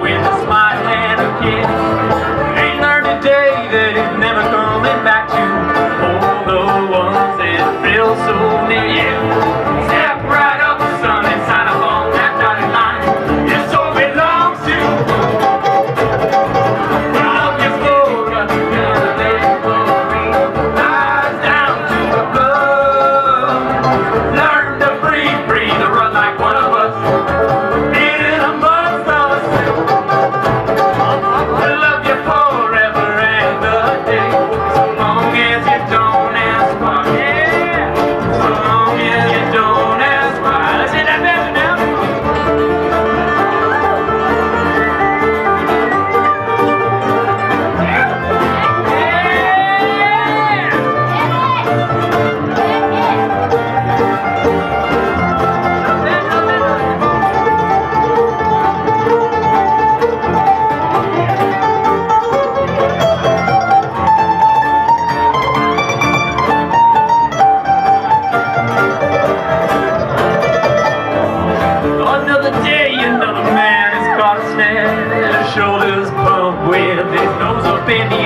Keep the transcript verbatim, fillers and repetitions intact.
with a smile and a kiss. Ain't learned today that it's never coming back to all the ones that feel so near you. Step right up, son, and sign up on that dotted line. Your soul belongs to. Love your soul, got to let it go. Eyes down to the blood. Learn to breathe, breathe, to run like one of us. In amongst us. Love you forever and a day. So long as you don't ask why. Yeah. So long as you don't ask why. Let's hit that better now. Another day, another man is caught a snare. His shoulders pumped with his nose up in the